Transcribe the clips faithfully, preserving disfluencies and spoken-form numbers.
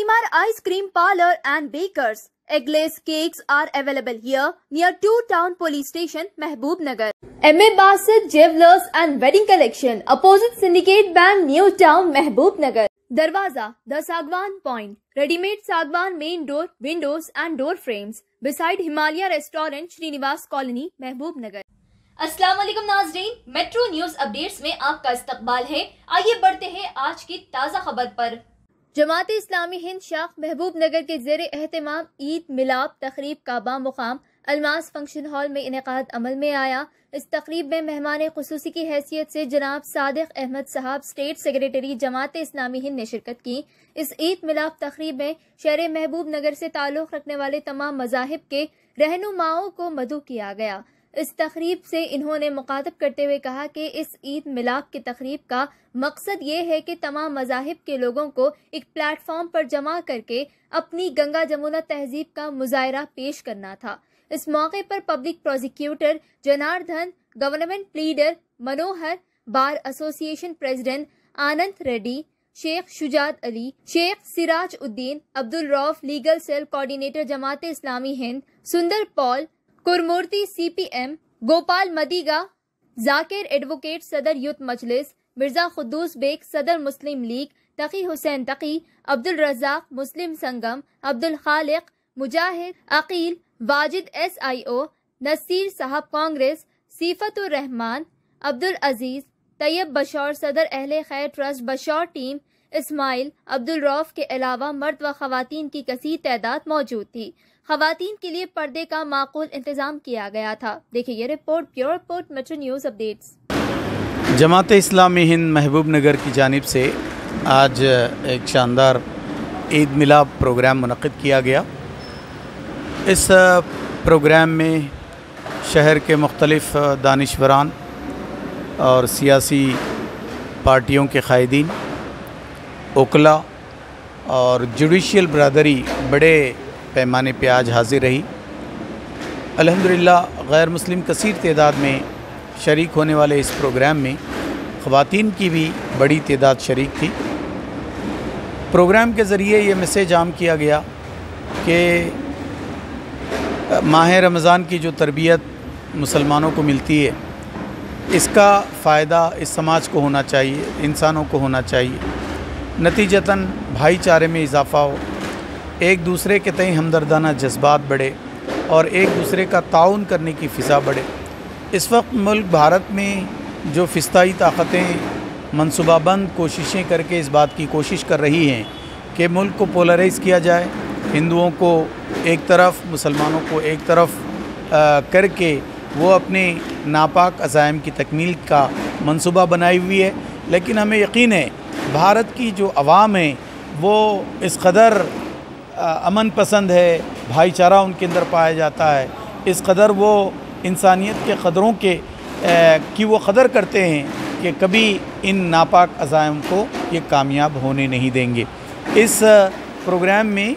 Shalimar Ice Cream Parlor and Bakers. Eggless cakes are available here near Two Town Police Station, Mehboob Nagar. M A Basit Jewelers and Wedding Collection, opposite Syndicate Bank, New Town, Mehboob Nagar. Darwaza, the Sagwan Point, ready-made Sagwan main door, windows and door frames, beside Himalaya Restaurant, Srinivas Colony, Mehboob Nagar. अस्सलाम वालेकुम नाज़रीन, metro News updates में आपका इस्तकबाल है। आइए बढ़ते हैं आज की ताज़ा खबर पर। जमात इस्लामी हिंद शाख महबूब नगर के ज़ेरे एहतमाम ईद मिलाप तकरीब का बामुकाम अलमास फंक्शन हॉल में इनेकाद अमल में आया। इस तकरीब में मेहमान खुसूसी की हैसियत से जनाब सादिक अहमद साहब स्टेट सेक्रेटरी जमात इस्लामी हिंद ने शिरकत की। इस ईद मिलाप तकरीब में शहर महबूब नगर से ताल्लुक़ रखने वाले तमाम मज़ाहिब के रहनुमाओं को मदऊ किया गया। इस तकरीब से इन्होंने मुखातब करते हुए कहा कि इस ईद मिलाप की तकरीब का मकसद ये है कि तमाम मज़ाहिब के लोगों को एक प्लेटफॉर्म पर जमा करके अपनी गंगा जमुना तहजीब का मुजाहरा पेश करना था। इस मौके पर public prosecutor Janardhan, government pleader Manohar, bar association president Anand Reddy, Sheikh Shujat Ali, Sheikh Siraj Uddin, Abdul Rauf legal cell coordinator Jamaat Islami Hind, Sundar Paul Kurmurthy CPM, Gopal Madiga, Zakir advocate सदर यूथ मजलिस, मिर्जा खुद्दूस बेग सदर मुस्लिम लीग, तकी हुसैन तकी, अब्दुल रज़ाक मुस्लिम संगम, अब्दुल खालिक, मुजाहिद, अकील, वाजिद एसआईओ, नसीर साहब कांग्रेस, सीफतुर रहमान, अब्दुल अजीज, तैयब बशौर सदर अहले खैर ट्रस्ट बशौर टीम, इस्माइल, अब्दुल रऊफ के अलावा मर्द व खवातीन की कसीर तादाद मौजूद थी। खवातीन के लिए पर्दे का माकूल इंतजाम किया गया था। देखिए ये report, pure report, Metro News Updates. Jamaat Islami Hind Mahbub Nagar की जानिब से आज एक शानदार ईद मिलाप प्रोग्राम मुनक़िद किया गया। इस प्रोग्राम में शहर के मुख्तलिफ़ दानिशवरान और सियासी पार्टियों के क़ायदीन, ओकला और जुडिशल बरदरी बड़े पैमाने पे आज हाज़िर रही। अल्हम्दुलिल्लाह गैर मुस्लिम कसीर तादाद में शरीक होने वाले इस प्रोग्राम में ख़वातीन की भी बड़ी तादाद शरीक थी। प्रोग्राम के ज़रिए ये मैसेज आम किया गया कि माह रमज़ान की जो तरबियत मुसलमानों को मिलती है, इसका फ़ायदा इस समाज को होना चाहिए, इंसानों को होना चाहिए। नतीजतन भाईचारे में इजाफ़ा हो, एक दूसरे के तय हमदर्दाना जज्बात बढ़े और एक दूसरे का ताउन करने की फ़िज़ा बढ़े। इस वक्त मुल्क भारत में जो फ़िस्ताई ताकतें मनसूबाबंद कोशिशें करके इस बात की कोशिश कर रही हैं कि मुल्क को पोलराइज़ किया जाए, हिंदुओं को एक तरफ, मुसलमानों को एक तरफ आ, करके वो अपने नापाक अज़ाइम की तकमील का मनसूबा बनाई हुई है। लेकिन हमें यकीन है भारत की जो अवाम है वो इस कदर अमन पसंद है, भाईचारा उनके अंदर पाया जाता है, इस कदर वो इंसानियत के क़दरों के आ, की वो कदर करते हैं कि कभी इन नापाक अज़ाइम को ये कामयाब होने नहीं देंगे। इस प्रोग्राम में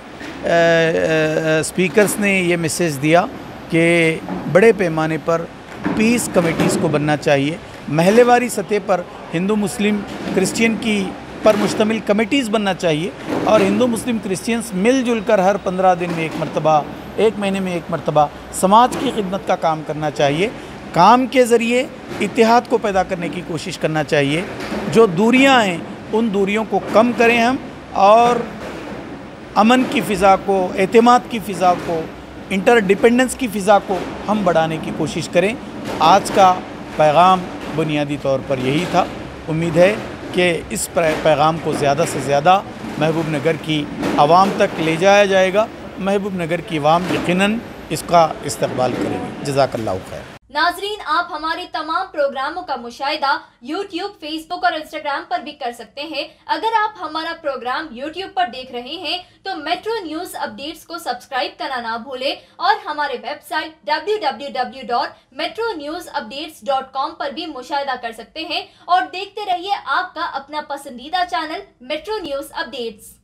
स्पीकर्स ने ये मैसेज दिया कि बड़े पैमाने पर पीस कमेटीज़ को बनना चाहिए, महल्लेवारी सतह पर हिंदू मुस्लिम क्रिश्चियन की पर मुश्तमिल कमेटीज़ बनना चाहिए और हिंदू मुस्लिम क्रिश्चियंस मिलजुल कर हर पंद्रह दिन में एक मरतबा, एक महीने में एक मरतबा समाज की खिदमत का काम करना चाहिए। काम के ज़रिए इत्तेहाद को पैदा करने की कोशिश करना चाहिए। जो दूरियां हैं उन दूरियों को कम करें हम और अमन की फ़िज़ा को, एतमाद की फ़िज़ा को, इंटरडिपेंडेंस की फ़िज़ा को हम बढ़ाने की कोशिश करें। आज का पैगाम बुनियादी तौर पर यही था। उम्मीद है कि इस पैगाम को ज़्यादा से ज़्यादा महबूब नगर की आवाम तक ले जाया जाएगा। महबूब नगर की आवाम यकीनन इसका इस्तकबाल करेगी। जज़ाकल्लाहु खैर। नाजरीन, आप हमारे तमाम प्रोग्रामों का मुशाहिदा यूट्यूब, फेसबुक और इंस्टाग्राम पर भी कर सकते हैं। अगर आप हमारा प्रोग्राम यूट्यूब पर देख रहे हैं तो मेट्रो न्यूज अपडेट्स को सब्सक्राइब करना ना भूलें और हमारे website W W W dot Metro News Updates dot com पर भी मुशाहिदा कर सकते हैं और देखते रहिए आपका अपना पसंदीदा चैनल मेट्रो न्यूज अपडेट्स।